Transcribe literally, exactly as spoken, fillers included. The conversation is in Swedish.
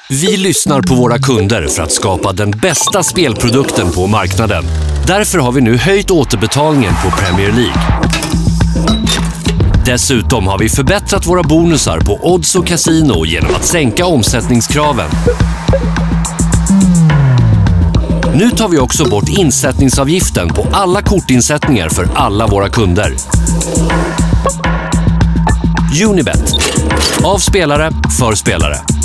Vi lyssnar på våra kunder för att skapa den bästa spelprodukten på marknaden. Därför har vi nu höjt återbetalningen på Premier League. Dessutom har vi förbättrat våra bonusar på odds och casino genom att sänka omsättningskraven. Nu tar vi också bort insättningsavgiften på alla kortinsättningar för alla våra kunder. Unibet. Av spelare för spelare.